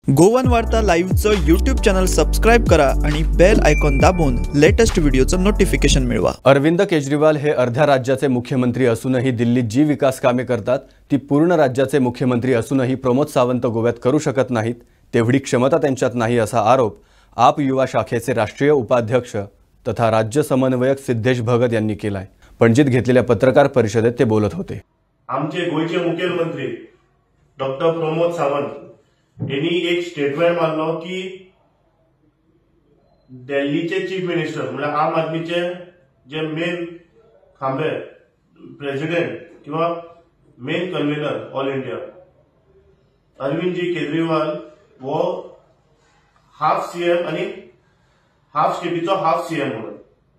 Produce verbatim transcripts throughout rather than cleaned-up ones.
Goan वार्ता लाईव्हचं YouTube channel subscribe करा आणि बेल आयकॉन दाबून लेटेस्ट व्हिडिओचं नोटिफिकेशन मिळवा। अरविंद केजरीवाल हे अर्ध्या राज्याचे मुख्यमंत्री असूनही दिल्लीत जी विकास कामे करतात ती पूर्ण राज्याचे मुख्यमंत्री असूनही प्रमोद सावंत गोव्यात करू शकत नाहीत, तेवढी क्षमता त्यांच्यात नाही असा आरोप आप युवा शाखेचे राष्ट्रीय उपाध्यक्ष तथा राज्य समन्वयक सिद्धेश भगत यांनी केलाय। पणजीत घेतलेल्या पत्रकार परिषदेत ते बोलत होते। आमचे गोयचे मुख्यमंत्री डॉक्टर प्रमोद सावंत यांनी एक स्टेटमेंट मारलो की दिल्लीचे चीफ मिनिस्टर म्हणजे आम आदमीचे जे मेन खांबे प्रेसिडेंट किंवा main convenor all India Arvind ji Kejriwal वो हाफ सीएम आणि हाफ स्टेटीचो हाफ सीएम म्हणून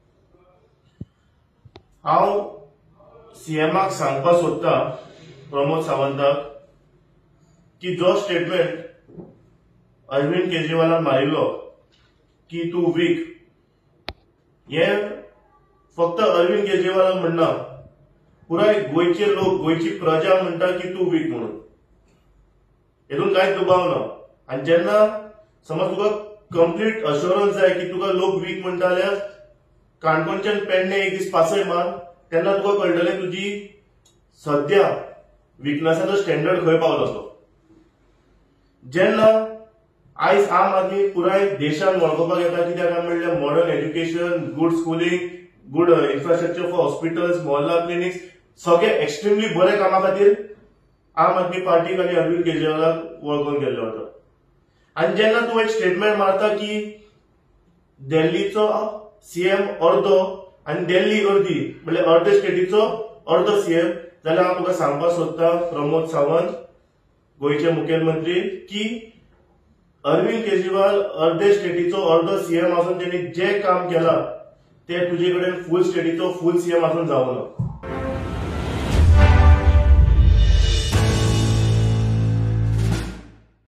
हांव सीएमाक सांगपाक सोदता प्रमोद सावंताक की जो स्टेटमेंट अरविंद केजरीवालान मारिल्लो की तू वीक हे फक्त अरविंद केजरीवाल म्हणना पुराय गोयचे लोक गोयची प्रजा म्हणटा की तू वीक म्हणून हेतून कांयच दुबाव ना। आणि जेन्ना समज तुका कंप्लीट अश्योरन्स जाय की तुका लोक वीक म्हणटा जाल्यार काणकोणच्यान पेडणे एक दीस पासय मार तेन्ना तुका कळटलें तुजी सध्या विकनसाचो स्टँडर्ड खंय पावलो तो। जेन्ना आयज आम आदमी पुराय देशान वळखोवपाक येता कित्याक काय म्हणल्यार modern education, good schooling, good infrastructure for hospitals, Mohalla clinics सगळे एक्स्ट्रीमली बरे कामा खातीर आम आदमी पार्टीक आनी अरविंद केजरीवालाक वळखून गेल्लो होतो। आनी जेन्ना तूं एक स्टेटमेंट मारता की दिल्लीचो सीएम अर्दो आनी दिल्ली अर्दी म्हणल्यार अर्धे स्टेटीचो अर्दो सीएम जाल्यार हांव तुका सांगपाक सोदता प्रमोद सावंत गोयचे मुख्यमंत्री की अरविंद केजरीवाल अर्धे स्टेटीचो अर्धो सीएम आसून त्यांनी जे काम केला ते तुझे कडेन फुल स्टेटीचो फुल सीएम आसून जावं ना।